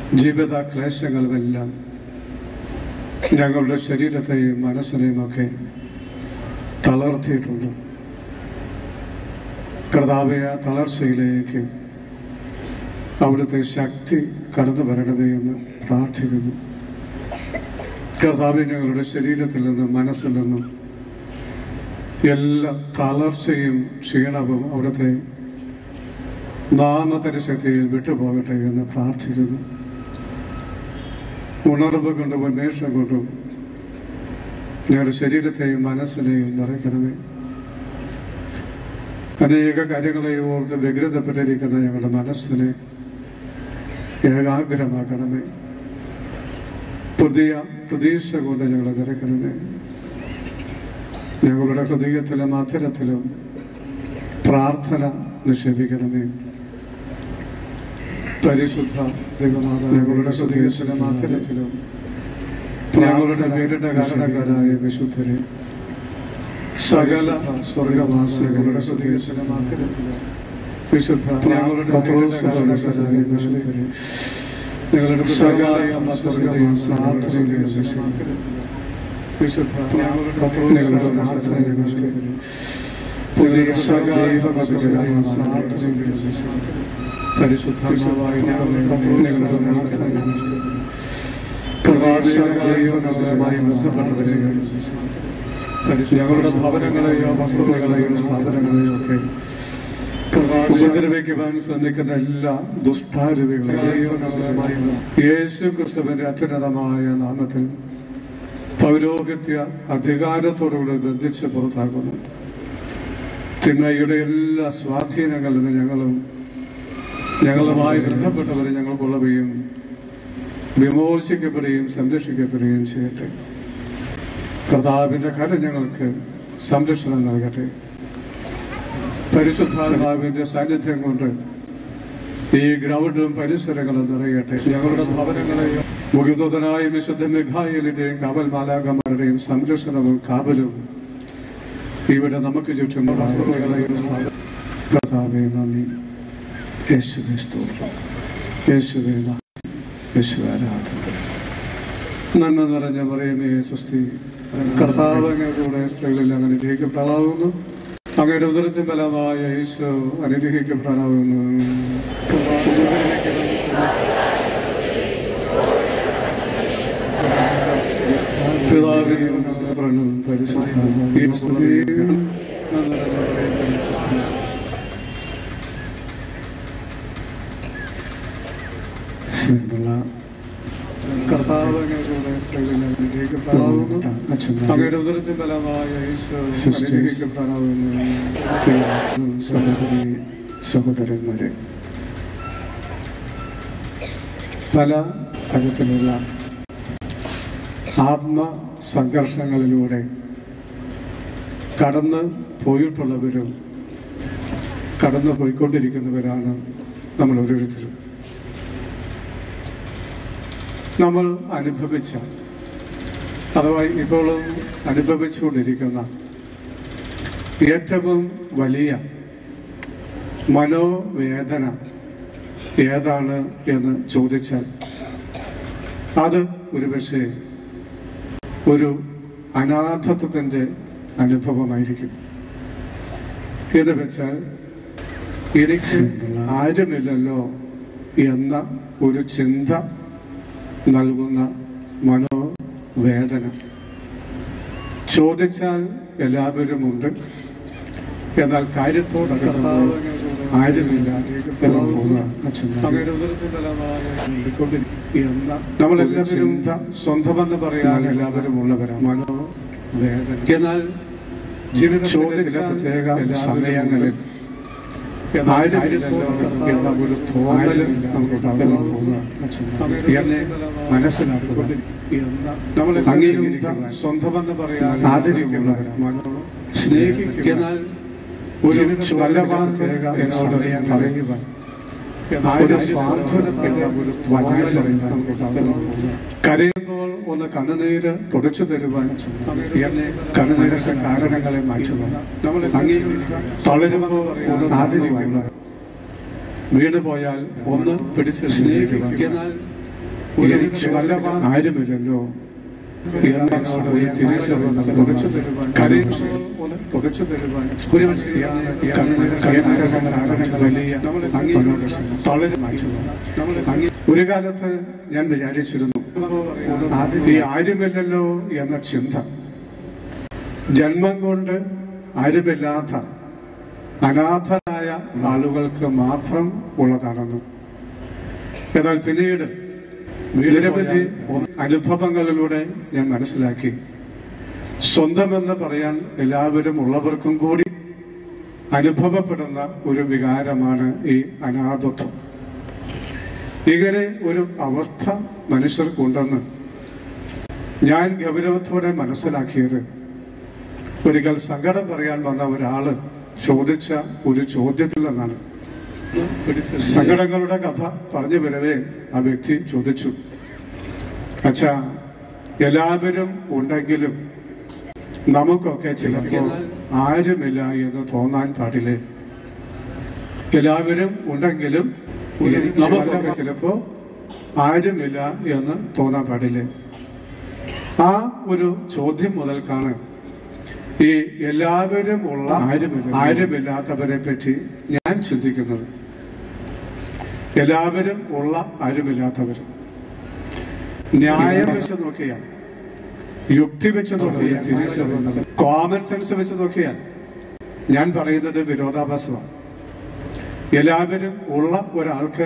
ജീവിത ക്ലേശങ്ങളുമെല്ലാം ഞങ്ങളുടെ ശരീരത്തെയും മനസ്സിനെയും ഒക്കെ തളർത്തിയിട്ടുണ്ട്. കർത്താവേ, ആ തളർച്ചയിലേക്ക് അവിടുത്തെ ശക്തി കടന്നു വരണമേ എന്ന് പ്രാർത്ഥിക്കുന്നു. കർത്താവേ, ഞങ്ങളുടെ ശരീരത്തിൽ നിന്നും മനസ്സിൽ നിന്നും എല്ലാ തളർച്ചയും ക്ഷീണവും അവിടുത്തെ നാമത്തിന്റെ ശക്തിയിൽ വിട്ടുപോകട്ടെ എന്ന് പ്രാർത്ഥിക്കുന്നു. ഉണർവ് കൊണ്ടും ഉന്മേഷം കൊണ്ടും ഞങ്ങളുടെ ശരീരത്തെയും മനസ്സിനെയും നിറയ്ക്കണമേ. അനേക കാര്യങ്ങളെ ഓർത്ത് വ്യഗ്രതപ്പെട്ടിരിക്കുന്ന ഞങ്ങളുടെ മനസ്സിനെ ഏകാഗ്രമാക്കണമേ. പുതിയ പ്രതീക്ഷ കൊണ്ട് ഞങ്ങളെ നിറയ്ക്കണമേ. ഞങ്ങളുടെ ഹൃദയത്തിലും അധരത്തിലും പ്രാർത്ഥന നിക്ഷേപിക്കണമേ. പരിശുദ്ധ ദൈവമാതാവേ, ഞങ്ങളുടെ ഹൃദയത്തിലും അധരത്തിലും ഞങ്ങളുടെ പേരുടെ കാരണക്കാരായ വിശുദ്ധരെ, സകല സ്വർഗവാസികളുടെ ഹൃദയത്തിലും അധരത്തിലും വിശുദ്ധ ഞങ്ങളുടെ പത്രോസ്കാരായ വിശുദ്ധരെ, ഞങ്ങളുടെ സകല സ്വർഗവാസികളുടെ വിശുദ്ധ ഞങ്ങളുടെ പ്രാർത്ഥനയെ വിശുദ്ധരെ, പുതിയ സകല പരിശുദ്ധമായ ഞങ്ങളുടെ ഞങ്ങളുടെ ഭവനങ്ങളെയോ വസ്തുതകളെയോ സാധനങ്ങളെയോ ഒക്കെ ഉപദ്രവിക്കുവാൻ ശ്രമിക്കുന്ന എല്ലാ ദുഷ്ടാരൂപികളെയോ യേശു ക്രിസ്തുവിന്റെ അത്യുന്നതമായ നാമത്തിൽ പൗരോഹിത്യ അധികാരത്തോടുകൂടി ബന്ധിച്ച് പുറത്താക്കുന്നു. തിന്മയുടെ എല്ലാ സ്വാധീനങ്ങളിൽ നിന്ന് ഞങ്ങളുമായി ബന്ധപ്പെട്ടവരെ ഞങ്ങൾക്കുള്ളവയും വിമോചിക്കപ്പെടുകയും സംരക്ഷിക്കപ്പെടുകയും ചെയ്യട്ടെ. കർത്താവിന്റെ കരം ഞങ്ങൾക്ക് സംരക്ഷണം നൽകട്ടെ. പരിശുദ്ധാത്മാവിന്റെ സാന്നിധ്യം കൊണ്ട് ഈ ഗ്രൗണ്ടും പരിസരങ്ങളും നിറയട്ടെ. ഞങ്ങളുടെ ഭവനങ്ങളെയും മുഖ്യദൂതനായ വിശുദ്ധ മിഖായേലിന്റെയും കാവൽ മാലാഖമാരുടെയും സംരക്ഷണവും കാവലും ഇവിടെ നമുക്ക് ചുറ്റും വസ്തുതകളെയും കർത്താവേ നന്ദി. യേശുവേ സ്തോത്രം, യേശുവേ യേശുവേ ആരാധന. നന്മ നിറഞ്ഞ മറിയമേ സ്വസ്തി, കർത്താവ് അങ്ങയുടെ കൂടെ സ്ത്രീകളിൽ അങ്ങനെ അനുഗ്രഹിക്കപ്പെടാവുന്നു. അങ്ങയുടെ ഉദരത്തിൻ ഫലമായ യേശു അനുഗ്രഹിക്കപ്പെടാവുന്നു. പിതാവിനും പുത്രനും പരിശുദ്ധാത്മാവിനും കർത്താവ് അങ്ങയുടെ സ്ത്രീകളിൽ അനുഗ്രഹിക്കപ്പെടാവുന്നു. അങ്ങയുടെ ഉദരത്തിൻ ഫലമായ യേശു അനുഗ്രഹിക്കപ്പെടാവുന്നു. സഹോദരി സഹോദരന്മാരെ, പല തരത്തിലുള്ള ആത്മസംഘർഷങ്ങളിലൂടെ കടന്നു പോയിട്ടുള്ളവരും കടന്നു പോയിക്കൊണ്ടിരിക്കുന്നവരാണ് നമ്മൾ ഓരോരുത്തരും. നമ്മൾ അനുഭവിച്ച അഥവാ ഇപ്പോഴും അനുഭവിച്ചുകൊണ്ടിരിക്കുന്ന ഏറ്റവും വലിയ മനോവേദന ഏതാണ് എന്ന് ചോദിച്ചാൽ അത് ഒരുപക്ഷെ ഒരു അനാഥത്വത്തിൻ്റെ അനുഭവമായിരിക്കും. എന്ന് വെച്ചാൽ എനിക്ക് ആരുമില്ലല്ലോ എന്ന ഒരു ചിന്ത നൽകുന്ന മനോവേദന. ചോദിച്ചാൽ എല്ലാവരുമുണ്ട്, എന്നാൽ കാര്യത്തോട് കർത്താവ് ആരുമില്ല എന്ന് തോന്നുക. നമ്മളെല്ലാവരും സ്വന്തമെന്ന് പറയാൻ എല്ലാവരും ഉള്ളവരാണ്. മനോവേദന എന്നാൽ ജീവിതത്തിലെ ചില പ്രത്യേക സമയങ്ങളിൽ ആരുമില്ലല്ലോ എന്ന ഒരു തോന്നൽ നമുക്കുണ്ടാകുന്ന തോന്നുക. എന്നെ മനസ്സിലാക്കുക, നമ്മൾ അംഗീകരിക്കുക, സ്വന്തമെന്ന് പറയാൻ ആദരിക്കുന്നവരാണ്, സ്നേഹിക്കുക. എന്നാൽ ഒരു നല്ല വാക്ക് എന്നോട് ഞാൻ പറയുക, കരയുമ്പോൾ ഒന്ന് കണ്ണുനീര് തുടച്ചു തരുവാൻ, എന്നെ കണ്ണുനീരത്തെ കാരണങ്ങളെ മാറ്റുവാൻ, നമ്മൾ തളരുമ്പോൾ ആദരിക്കുക, വീണ് പോയാൽ ഒന്ന് പിടിച്ച് സ്നേഹിക്കുക. എന്നാൽ ആരുമില്ലല്ലോ ഒരു കാലത്ത് ഞാൻ വിചാരിച്ചിരുന്നു ഈ ആരുമില്ലല്ലോ എന്ന ചിന്ത ജന്മം കൊണ്ട് ആരുമില്ലാത്ത അനാഥരായ ആളുകൾക്ക് മാത്രം ഉള്ളതാണെന്ന്. എന്നാൽ പിന്നീട് നിരവധി അനുഭവങ്ങളിലൂടെ ഞാൻ മനസ്സിലാക്കി, സ്വന്തമെന്ന് പറയാൻ എല്ലാവരും ഉള്ളവർക്കും കൂടി അനുഭവപ്പെടുന്ന ഒരു വികാരമാണ് ഈ അനാഥത്വം. ഇങ്ങനെ ഒരു അവസ്ഥ മനുഷ്യർക്കുണ്ടെന്ന് ഞാൻ ഗൗരവത്തോടെ മനസ്സിലാക്കിയത് ഒരിക്കൽ സങ്കടം പറയാൻ വന്ന ഒരാള് ചോദിച്ച ഒരു ചോദ്യത്തിൽ നിന്നാണ്. സങ്കടങ്ങളുടെ കഥ പറഞ്ഞു വരവേ ആ വ്യക്തി ചോദിച്ചു, അച്ഛാ, എല്ലാവരും ഉണ്ടെങ്കിലും നമുക്കൊക്കെ ചിലപ്പോൾ ആരുമില്ല എന്ന് തോന്നാൻ പാടില്ലേ? എല്ലാവരും ഉണ്ടെങ്കിലും നമുക്കൊക്കെ ചിലപ്പോ ആരുമില്ല എന്ന് തോന്നാൻ പാടില്ലേ? ആ ഒരു ചോദ്യം മുതൽക്കാണ് ഈ എല്ലാവരും ഉള്ള ആരുമില്ലാത്തവരെ പറ്റി ഞാൻ ചിന്തിക്കുന്നത്. എല്ലാവരും ഉള്ള ആരുമില്ലാത്തവർ ന്യായം വെച്ച് നോക്കിയാൽ, യുക്തി വെച്ച് നോക്കിയാൽ, കോമൺ സെൻസ് വെച്ച് നോക്കിയാൽ ഞാൻ പറയുന്നത് വിരോധാഭാസമാണ്. എല്ലാവരും ഉള്ള ഒരാൾക്ക്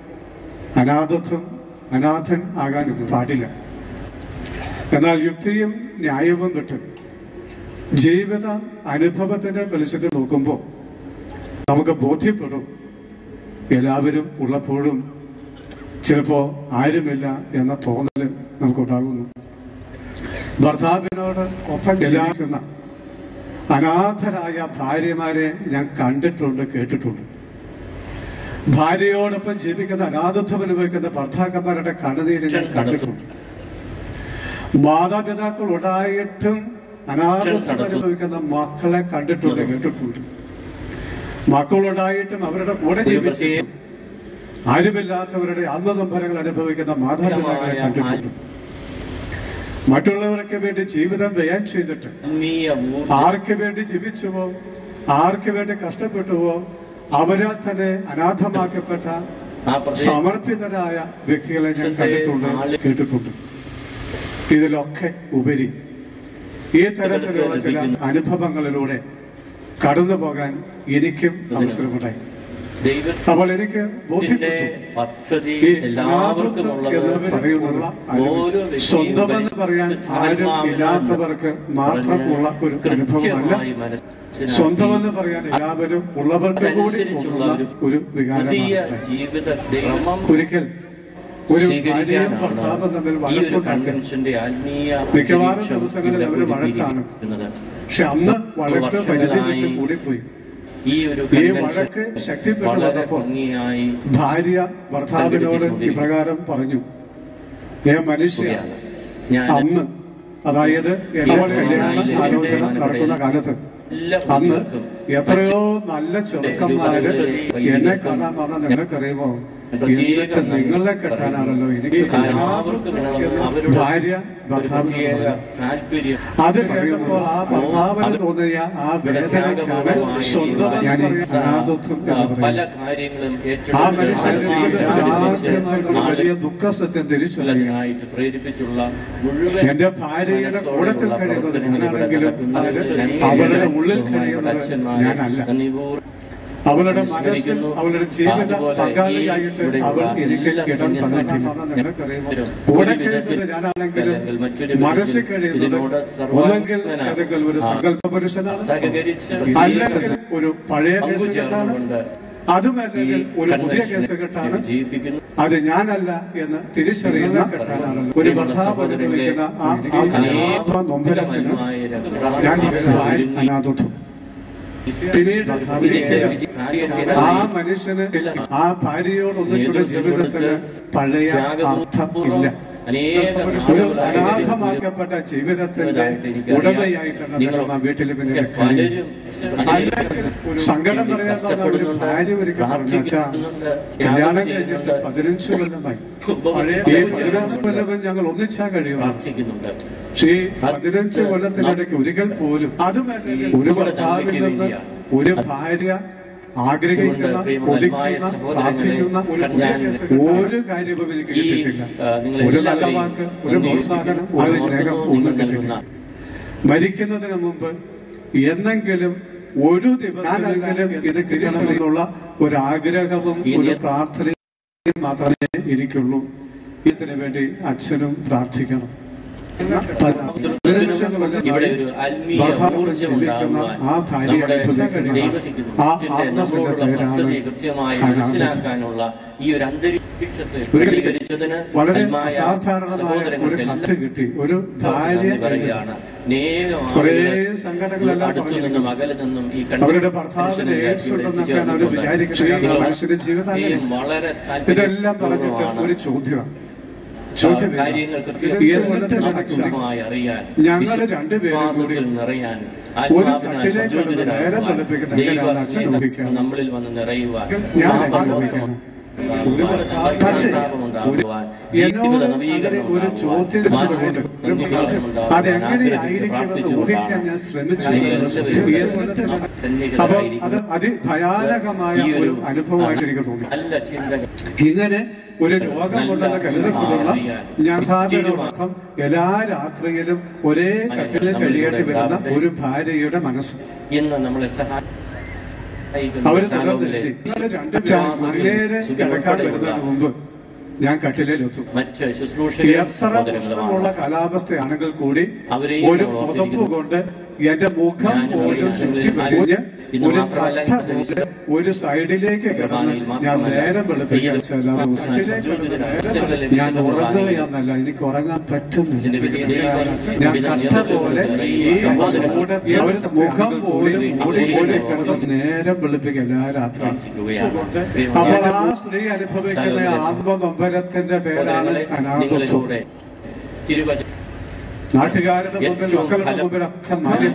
അനാഥൻ ആകാൻ പാടില്ല. എന്നാൽ യുക്തിയും ന്യായവും വിട്ട് ജീവിത അനുഭവത്തിന്റെ വെളിച്ചത്തിൽ നോക്കുമ്പോൾ നമുക്ക് ബോധ്യപ്പെടും, എല്ലാവരും ഉള്ളപ്പോഴും ചിലപ്പോ ആരുമില്ല എന്ന തോന്നല് നമുക്കുണ്ടാകുന്നു. ഭർത്താവിനോട് ഒപ്പം ജീവിക്കുന്ന അനാഥരായ ഭാര്യമാരെ ഞാൻ കണ്ടിട്ടുണ്ട്, കേട്ടിട്ടുണ്ട്. ഭാര്യയോടൊപ്പം ജീവിക്കുന്ന അനാഥത്വം അനുഭവിക്കുന്ന ഭർത്താക്കന്മാരുടെ കണ്ണുനീര് ഞാൻ കണ്ടിട്ടുണ്ട്. മാതാപിതാക്കൾ ഉണ്ടായിട്ടും അനാഥത്വം അനുഭവിക്കുന്ന മക്കളെ കണ്ടിട്ടുണ്ട്, കേട്ടിട്ടുണ്ട്. മക്കളുണ്ടായിട്ടും അവരുടെ കൂടെ ജീവിച്ച് ആരുമില്ലാത്തവരുടെ അന്നദംഭരങ്ങൾ അനുഭവിക്കുന്ന മാതാപിതാക്കളെ കണ്ടിട്ടുണ്ട്. മറ്റുള്ളവർക്ക് വേണ്ടി ജീവിതം വ്യയം ചെയ്തിട്ട് ആർക്ക് വേണ്ടി ജീവിച്ചുവോ, ആർക്ക് വേണ്ടി കഷ്ടപ്പെട്ടുവോ അവരാൽ തന്നെ അനാഥമാക്കപ്പെട്ട സമർപ്പിതരായ വ്യക്തികളെ ഞാൻ കണ്ടിട്ടുണ്ട്, കേട്ടിട്ടുണ്ട്. ഇതിലൊക്കെ ഉപരി ഈ തരത്തിലുള്ള ചില അനുഭവങ്ങളിലൂടെ കടന്നു പോകാൻ എനിക്കും അവസരമുണ്ടായി. അപ്പോൾ എനിക്ക് ബോധ്യപ്പെട്ടു, ഈ സ്വന്തമെന്ന് പറയാൻ ആരും ഇല്ലാത്തവർക്ക് മാത്രമുള്ള ഒരു അനുഭവമല്ല, സ്വന്തമെന്ന് പറയാൻ എല്ലാവരും ഉള്ളവർക്ക് കൂടി ഒരു വികാരമാണ്. ഒരിക്കൽ ഒരു ഭാര്യയും ഭർത്താവും തമ്മിൽ വഴക്കുണ്ടാക്കി. മിക്കവാറും ദിവസങ്ങളിൽ അവർ വഴക്കാണ്. പക്ഷെ അന്ന് വഴക്ക് പരിധി കൂടിപ്പോയി. ഈ വഴക്ക് ശക്തിപ്പെട്ടു വന്നപ്പോൾ ഭാര്യ ഭർത്താവിനോട് ഇപ്രകാരം പറഞ്ഞു, മനുഷ്യ, അന്ന്, അതായത് ആലോചന നടക്കുന്ന കാലത്ത് അന്ന് എത്രയോ നല്ല ചെറുക്കന്മാര് എന്നെ കാണാൻ വന്ന നിങ്ങൾക്കറിയുമോ? എന്നിട്ട് നിങ്ങളെ കെട്ടാനാണല്ലോ എനിക്ക് ഭാര്യ ഭർത്താവിന്. അത് കഴിയുമ്പോൾ ആ ഭർത്താവിന് തോന്നിയ ആ വേദനയ്ക്കാണ് സ്വന്തം അനാഥത്വം എന്ന് പറയുന്നത്. ആ മനുഷ്യന്റെ വലിയ ദുഃഖസത്യം തിരിച്ചറിയുക, എന്റെ ഭാര്യയുടെ കൂടത്തിൽ കഴിയുന്നത് ഞാനാണെങ്കിലും അവരുടെ ഉള്ളിൽ കഴിയുന്നത് ഞാനല്ല. അവളുടെ മനസ്സിൽ, അവളുടെ ജീവിത പങ്കാളിയായിട്ട് അവൾ എനിക്ക് ഇടം തന്നിട്ടില്ല. കൂടെ കഴിയുന്നത് ഞാനാണെങ്കിലും മനസ്സിൽ കഴിയുന്നത് ഒന്നെങ്കിൽ ഏതെങ്കിലും ഒരു സങ്കല്പ പുരുഷനാണ്, അല്ലെങ്കിൽ ഒരു പഴയ കേസുകെട്ടാണ്, അതുമല്ലെങ്കിൽ ഒരു പുതിയ കേസുകെട്ടാണ്. അത് ഞാനല്ല എന്ന് തിരിച്ചറിയുന്ന കെട്ടാനാണല്ലോ ഒരു ഭർത്താവ് അനുഭവിക്കുന്ന ആ നൊമ്പരത്തിന് ഞാൻ അനാഥത്വം. പിന്നീട് ആ മനുഷ്യന് ആ ഭാര്യയോടൊന്നിച്ചുള്ള ജീവിതത്തിന് പഴയ അർത്ഥം ഇല്ല. ഒരു അനാഥമാക്കപ്പെട്ട ജീവിതത്തിന്റെ ഉടമയായിട്ടാണ് വീട്ടിൽ പിന്നെ സങ്കടം പറയാൻ ഒരു ഭാര്യ ഒരിക്കൽ പറഞ്ഞു, കല്യാണം കഴിഞ്ഞിട്ട് 15 കൊല്ലമായി, ഈ 15 കൊല്ലം ഞങ്ങൾ ഒന്നിച്ചാ കഴിയുന്നു. പക്ഷേ 15 കൊല്ലത്തിനിടയ്ക്ക് ഒരിക്കൽ പോലും ഒരു ഭർത്താവിൽ നിന്ന് ഒരു ഭാര്യ ആഗ്രഹിക്കുന്ന, കൊതിക്കുന്ന, പ്രാർത്ഥിക്കുന്ന ഒരു കാര്യവും എനിക്ക് കിട്ടിയിട്ടില്ല. ഒരു നല്ല വാക്ക്, ഒരു പ്രോത്സാഹനം, ഒരു സ്നേഹം ഒന്നും കിട്ടിയിട്ടില്ല. മരിക്കുന്നതിന് മുമ്പ് എന്നെങ്കിലും ഒരു ദിവസമെങ്കിലും ഇത് തിരിച്ചറിയുള്ള ഒരു ആഗ്രഹവും ഒരു പ്രാർത്ഥനയും മാത്രമേ എനിക്കുള്ളൂ. ഇതിനു വേണ്ടി അച്ഛനും പ്രാർത്ഥിക്കണം. ആ ഭാര്യ വളരെ അസാധാരണമായ ഒരു കത്ത് കിട്ടി. ഒരു ഭാര്യ കുറേ സങ്കടങ്ങളെല്ലാം അവരുടെ ഭർത്താവിന് എയ്ഡ്സ് ഉണ്ടെന്നൊക്കെയാണ് അവർ വിചാരിക്കുന്നത്. മനുഷ്യന്റെ ജീവിതം ഇതെല്ലാം പറഞ്ഞിട്ട് ഒരു ചോദ്യമാണ്. ഞങ്ങൾ രണ്ടുപേരും കൂടി ഒരു കട്ടിലേക്ക് നേരെ പഠിപ്പിക്കുന്ന നമ്മളിൽ വന്ന് നിറയുവാൻ ഞാൻ ആഗ്രഹിക്കുന്നു. എന്നോട് അങ്ങനെ ഒരു ചോദ്യം അതെങ്ങനെയായിരിക്കുമെന്ന് ഊഹിക്കാൻ ഞാൻ ശ്രമിച്ചു. അപ്പൊ അത് അതിഭയാനകമായ ഒരു അനുഭവമായിട്ട് എനിക്ക് തോന്നി. ഇങ്ങനെ ഒരു രോഗമുണ്ടെന്ന് കരുതപ്പെടുന്ന യഥാർത്ഥം എല്ലാ രാത്രിയിലും ഒരേ കട്ടിലിൽ കഴിയേണ്ടി വരുന്ന ഒരു ഭാര്യയുടെ മനസ്സ് നമ്മളെ അവര് അങ്ങേരെ കിടക്കാൻ വരുന്നതിന് മുമ്പ് ഞാൻ കട്ടിലെത്തും. എത്ര പ്രശ്നമുള്ള കാലാവസ്ഥയാണെങ്കിൽ കൂടി ഒരു പുതപ്പ് കൊണ്ട് എന്റെ മുഖം പോലും ചുറ്റി വരിഞ്ഞ് ഒരു കട്ട പോലെ ഒരു സൈഡിലേക്ക് കിടന്ന് ഞാൻ നേരം വെളുപ്പിക്കാൻ ഞാൻ ഉറങ്ങുകയെന്നല്ല, എനിക്ക് ഉറങ്ങാൻ പറ്റുന്നില്ല. ഞാൻ കട്ട പോലെ ഈ മുഖം പോലും മൂടി കിടന്ന് നേരം വെളുപ്പിക്കുക എല്ലാ രാത്രി. അപ്പോൾ ആ സ്ത്രീ അനുഭവിക്കുന്ന ആത്മനൊമ്പരത്തിന്റെ പേരാണ് അനാഥത്വം. നാട്ടുകാരുടെ മുമ്പിൽ, മക്കളുടെ മുമ്പിലൊക്കെ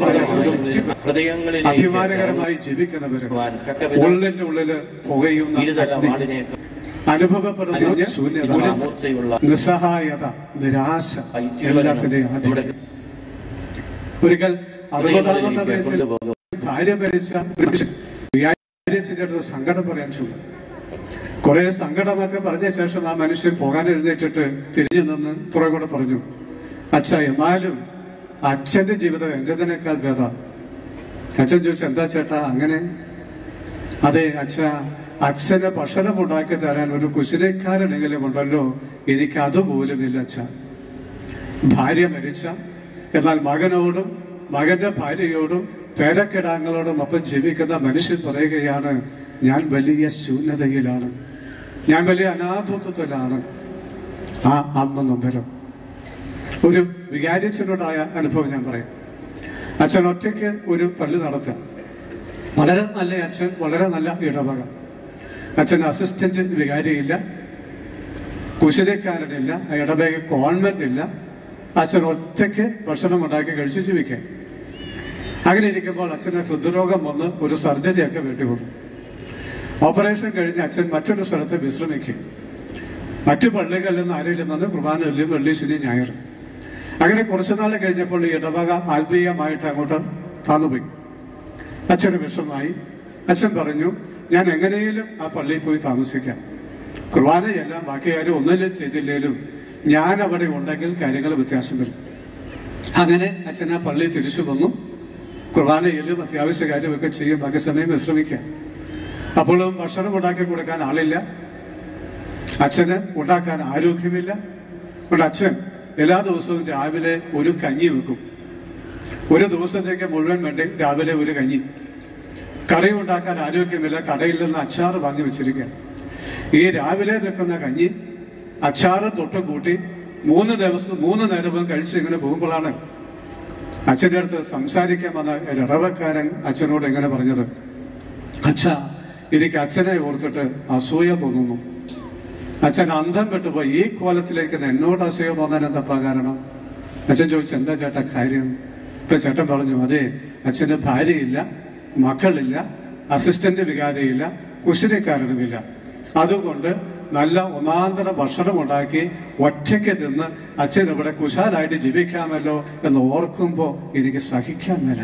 അഭിമാനകരമായി ജീവിക്കുന്നവര് ഉള്ളിന്റെ ഉള്ളില് പുകയുന്ന അനുഭവപ്പെടുന്ന ശൂന്യത, നിസ്സഹായത, നിരാശ, എല്ലാത്തിന്റെയും ആധിക്യം. ഒരിക്കൽ 60-ാമത്തെ വയസ്സിൽ ഭാര്യ മരിച്ച വിചാരിച്ചിന്റെ അടുത്ത് സങ്കടം പറയാൻ ചൊല്ലും. കുറെ സങ്കടമൊക്കെ പറഞ്ഞ ശേഷം ആ മനുഷ്യൻ പോകാൻ എഴുന്നേറ്റിട്ട് തിരിഞ്ഞു നിന്ന് പുറകെ പറഞ്ഞു, അച്ഛ എന്നാലും അച്ഛന്റെ ജീവിതം എന്റേതിനേക്കാൾ ഭേദം. അച്ഛൻ ചോദിച്ചു, എന്താ ചേട്ടാ അങ്ങനെ? അതെ അച്ഛ, അച്ഛന് ഭക്ഷണം ഉണ്ടാക്കി തരാൻ ഒരു കുശിനിക്കാരനെങ്കിലും ഉണ്ടല്ലോ, എനിക്ക് അതുപോലുമില്ല അച്ഛ. ഭാര്യ മരിച്ച, എന്നാൽ മകനോടും മകന്റെ ഭാര്യയോടും പേരക്കിടാങ്ങളോടും ഒപ്പം ജീവിക്കുന്ന മനുഷ്യൻ പറയുകയാണ്, ഞാൻ വലിയ ശൂന്യതയിലാണ്, ഞാൻ വലിയ അനാഥത്വത്തിലാണ്. ആ ആത്മനൊമ്പരം ഒരു വികാരിച്ചനുണ്ടായ അനുഭവം ഞാൻ പറയാം. അച്ഛൻ ഒറ്റയ്ക്ക് ഒരു പള്ളി നടത്താം. വളരെ നല്ല അച്ഛൻ, വളരെ നല്ല ഇടവക. അച്ഛൻ അസിസ്റ്റന്റ് വികാരിയില്ല, കുശലക്കാരനില്ല, ഇടവക കോൺവെന്റ് ഇല്ല. അച്ഛൻ ഒറ്റയ്ക്ക് ഭക്ഷണം ഉണ്ടാക്കി കഴിച്ച് ജീവിക്കാൻ. അങ്ങനെ ഇരിക്കുമ്പോൾ അച്ഛന് ഹൃദ്രോഗം വന്ന് ഒരു സർജറിയൊക്കെ വേണ്ടി വന്നു. ഓപ്പറേഷൻ കഴിഞ്ഞ് അച്ഛൻ മറ്റൊരു സ്ഥലത്ത് വിശ്രമിക്കും. മറ്റു പള്ളികളിൽ നിന്ന് ആരെങ്കിലും വന്ന് കുർബാന ചൊല്ലും, വെള്ളി, ശനി, ഞായർ. അങ്ങനെ കുറച്ചുനാൾ കഴിഞ്ഞപ്പോൾ ഈ ഇടവക ആത്മീയമായിട്ട് അങ്ങോട്ട് താന്നുപോയി. അച്ഛന് വിഷമായി. അച്ഛൻ പറഞ്ഞു, ഞാൻ എങ്ങനെയും ആ പള്ളിയിൽ പോയി താമസിക്കാം. കുർബാനയെല്ലാം ബാക്കി കാര്യം ഒന്നിലും ചെയ്തില്ലേലും ഞാൻ അവിടെ ഉണ്ടെങ്കിൽ കാര്യങ്ങൾ വ്യത്യാസം വരും. അങ്ങനെ അച്ഛൻ ആ പള്ളിയിൽ തിരിച്ചു വന്നു. കുർബാനയിലും അത്യാവശ്യ കാര്യമൊക്കെ ചെയ്യും, ബാക്കി സമയം വിശ്രമിക്കാം. അപ്പോഴും ഭക്ഷണം ഉണ്ടാക്കി കൊടുക്കാൻ ആളില്ല, അച്ഛന് ഉണ്ടാക്കാൻ ആരോഗ്യമില്ല. അതുകൊണ്ട് അച്ഛൻ എല്ലാ ദിവസവും രാവിലെ ഒരു കഞ്ഞി വെക്കും. ഒരു ദിവസത്തേക്ക് മുഴുവൻ വേണ്ടി രാവിലെ ഒരു കഞ്ഞി. കറി ഉണ്ടാക്കാൻ ആരോഗ്യമില്ല, കടയിൽ നിന്ന് അച്ചാർ വാങ്ങി വെച്ചിരിക്കുക. ഈ രാവിലെ വെക്കുന്ന കഞ്ഞി അച്ചാറും തൊട്ടും കൂട്ടി 3 നേരവും കഴിച്ച് ഇങ്ങനെ പോകുമ്പോഴാണ് അച്ഛൻ്റെ അടുത്ത് സംസാരിക്കാൻ വന്ന ഇടവക്കാരൻ അച്ഛനോട് എങ്ങനെ പറഞ്ഞത്, അച്ഛാ, എനിക്ക് അച്ഛനെ ഓർത്തിട്ട് അസൂയ തോന്നുന്നു. അച്ഛൻ അന്തം വിട്ടുപോയി. ഈ കോലത്തിലേക്ക് എന്നോട് അസൂയ തോന്നാൻ എന്താ കാരണം? അച്ഛൻ ചോദിച്ചു, എന്താ ചേട്ടാ കാര്യം? ഇപ്പൊ ചേട്ടൻ പറഞ്ഞു, അതെ, അച്ഛന് ഭാര്യയില്ല, മക്കളില്ല, അസിസ്റ്റന്റ് വികാരിയില്ല, കുശിനിക്കാരനുമില്ല. അതുകൊണ്ട് നല്ല ഒന്നാന്തര ഭക്ഷണം ഉണ്ടാക്കി ഒറ്റയ്ക്ക് തിന്ന് അച്ഛൻ ഇവിടെ കുശാലായിട്ട് ജീവിക്കാമല്ലോ എന്ന് ഓർക്കുമ്പോ എനിക്ക് സഹിക്കാൻ മേല.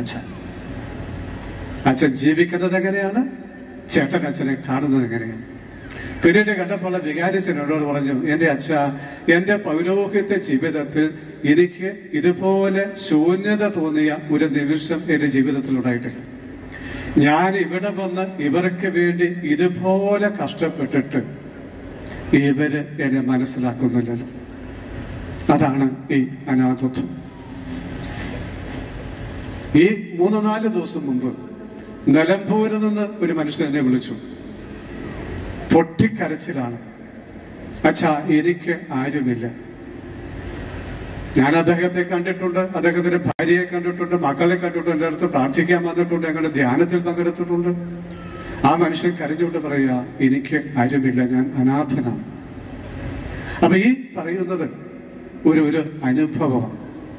അച്ഛൻ ജീവിക്കുന്നത് എങ്ങനെയാണ്, ചേട്ടൻ അച്ഛനെ കാണുന്നത് എങ്ങനെയാണ്? പിന്നീട് കണ്ടപ്പോൾ വികാരിച്ചനോട് പറഞ്ഞു, എന്റെ അച്ഛ, എന്റെ പൗരോഹിത്യ ജീവിതത്തിൽ എനിക്ക് ഇതുപോലെ ശൂന്യത തോന്നിയ ഒരു നിമിഷം എന്റെ ജീവിതത്തിൽ ഉണ്ടായിട്ടില്ല. ഞാൻ ഇവിടെ വന്ന് ഇവർക്ക് വേണ്ടി ഇതുപോലെ കഷ്ടപ്പെട്ടിട്ട് ഇവര് എന്നെ മനസ്സിലാക്കുന്നില്ലല്ലോ. അതാണ് ഈ അനാഥത്വം. ഈ 3-4 ദിവസം മുമ്പ് നിലമ്പൂരിൽ നിന്ന് ഒരു മനുഷ്യൻ എന്നെ വിളിച്ചു. പൊട്ടിക്കരച്ചിലാണ്. അച്ഛാ, എനിക്ക് ആരുമില്ല. ഞാൻ അദ്ദേഹത്തെ കണ്ടിട്ടുണ്ട്, അദ്ദേഹത്തിന്റെ ഭാര്യയെ കണ്ടിട്ടുണ്ട്, മക്കളെ കണ്ടിട്ടുണ്ട്, എൻ്റെ അടുത്ത് പ്രാർത്ഥിക്കാൻ വന്നിട്ടുണ്ട്, ഞങ്ങളുടെ ധ്യാനത്തിൽ പങ്കെടുത്തിട്ടുണ്ട്. ആ മനുഷ്യൻ കരഞ്ഞുകൊണ്ട് പറയുക, എനിക്ക് ആരുമില്ല, ഞാൻ അനാഥനാണ്. അപ്പൊ ഈ പറയുന്നത് ഒരു അനുഭവമാണ്.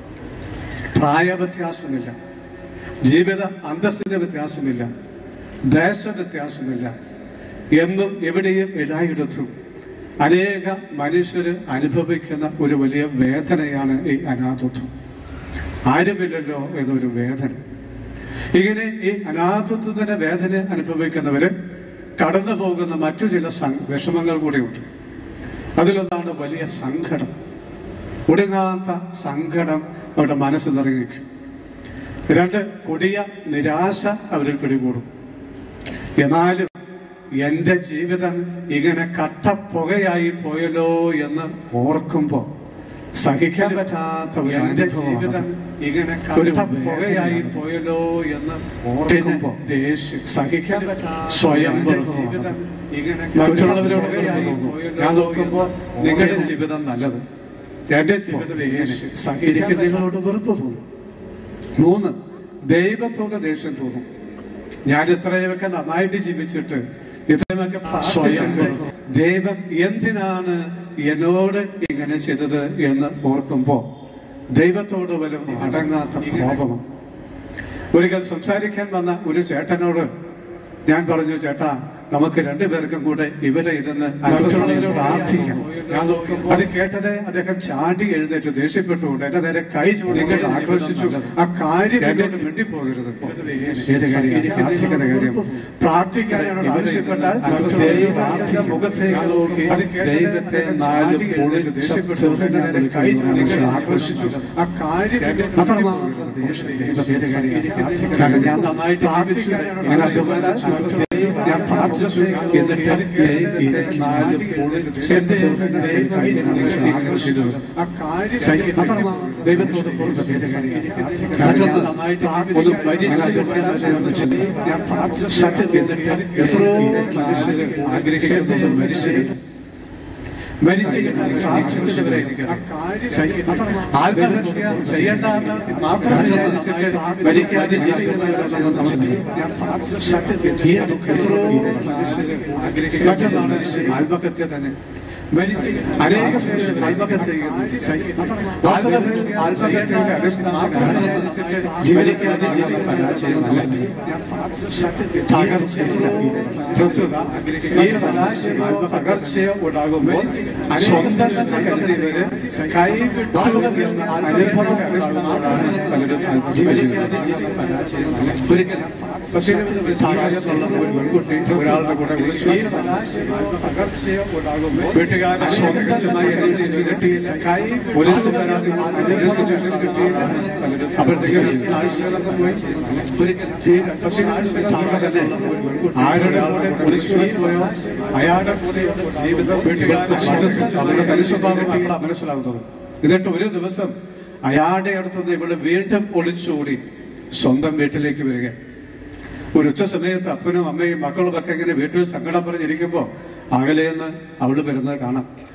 പ്രായവ്യത്യാസമില്ല, ജീവിത അന്തസ്സിന്റെ വ്യത്യാസമില്ല, ദേശ വ്യത്യാസമില്ല. എന്നും എവിടെയും എല്ലായിടത്തും അനേക മനുഷ്യര് അനുഭവിക്കുന്ന ഒരു വലിയ വേദനയാണ് ഈ അനാഥത്വം. ആരുമില്ലല്ലോ എന്നൊരു വേദന. ഇങ്ങനെ ഈ അനാഥത്വത്തിന്റെ വേദന അനുഭവിക്കുന്നവര് കടന്നു പോകുന്ന മറ്റു ചില വിഷമങ്ങൾ കൂടിയുണ്ട്. അതിലൊന്നാണ് വലിയ സങ്കടം. ഒടുങ്ങാത്ത സങ്കടം അവരുടെ മനസ്സ് നിറഞ്ഞിരിക്കും. 2, കൊടിയ നിരാശ അവരിൽ പിടികൂടും. എന്നാലും എന്റെ ജീവിതം ഇങ്ങനെ കട്ടപ്പുകയായി പോയല്ലോ എന്ന് ഓർക്കുമ്പോ സഹിക്കാൻ പറ്റാത്ത എന്റെ ജീവിതം ഇങ്ങനെ കട്ടപ്പുകയായി പോയല്ലോ എന്ന് ഓർക്കുമ്പോ ദേഷ്യം, സഹിക്കാൻ പറ്റാത്ത സ്വയം ജീവിതം ഇങ്ങനെ മറ്റുള്ളവരോട് ഞാൻ നോക്കുമ്പോ നിങ്ങളുടെ ജീവിതം നല്ലത്, എന്റെ ജീവിതം ദേഷ്യം, സഹിക്കുന്നതിനോട് വെറുപ്പ് തോന്നും. 3, ദൈവത്തോട് ദേഷ്യം തോന്നും. ഞാൻ ഇത്രയൊക്കെ നന്നായിട്ട് ജീവിച്ചിട്ട് ഇത്രയൊക്കെ സ്വയം ദൈവം എന്തിനാണ് എന്നോട് ഇങ്ങനെ ചെയ്തത് എന്ന് ഓർക്കുമ്പോ ദൈവത്തോട് വരും അടങ്ങാത്ത കോപമാണ്. ഒരിക്കൽ സംസാരിക്കാൻ വന്ന ഒരു ചേട്ടനോട് ഞാൻ പറഞ്ഞു, ചേട്ടാ, നമുക്ക് 2 പേർക്കും കൂടെ ഇവിടെ ഇരുന്ന് പ്രാർത്ഥിക്കാം. ഞാൻ നോക്കുമ്പോൾ അത് കേട്ടത് അദ്ദേഹം ചാടി എഴുന്നേറ്റ് ദേഷ്യപ്പെട്ടുകൊണ്ട് എന്റെ നേരെ കൈ ചൂണ്ടി ആക്രോശിച്ചു. ആ കാര്യം എന്നോട് മിണ്ടിപ്പോകരുത്. ഏത് കാര്യം? പ്രാർത്ഥിക്കുന്ന കാര്യം. പ്രാർത്ഥിക്കാനാണ് ആവശ്യപ്പെട്ടാൽ ദൈവത്തിന്റെ മുഖത്തേക്ക് നോക്കി ദൈവത്തെ 4 പൊളിച്ച് ദേഷ്യപ്പെട്ടുകൊണ്ട് എന്റെ നേരെ കൈ ചൂണ്ടി ആക്രോശിച്ചു. ആ കാര്യം ഞാൻ നന്നായിട്ട് ഞാൻ പ്രാർത്ഥിച്ചു. എന്നിട്ട് ദൈവത്തോട് എത്രയോ ആഗ്രഹിക്കുന്നത് ആത്മഹത്യ തന്നെ. അനേകം ആത്മഹത്യ തകർച്ചയെ ഉണ്ടാകുമ്പോൾ സ്വന്തം കരുതിയവര് കൈവിട്ടുള്ള അനുഭവം ഒരിക്കൽ ഒരു പെൺകുട്ടി ഒരാളുടെ കൂടെ തകർച്ചയെ ഉണ്ടാകുമ്പോൾ വീട്ടുകാരെ സ്വന്തമായി പോലീസ് പരാതി ആരുടെ പോലീസ് പോയോ അയാളുടെ ജീവിതം അവരുടെ തനിസ്വഭാവം മനസ്സിലാകുന്നത്. എന്നിട്ട് ഒരു ദിവസം അയാളുടെ അടുത്തുനിന്ന് ഇവിടെ വീണ്ടും ഒളിച്ചോടി സ്വന്തം വീട്ടിലേക്ക് വരിക. ഒരു ഉച്ച സമയത്ത് അപ്പനും അമ്മയും മക്കളും ഒക്കെ ഇങ്ങനെ വീട്ടിൽ സങ്കടം പറഞ്ഞിരിക്കുമ്പോ അകലെന്ന് അവള് വരുന്നത് കാണാം.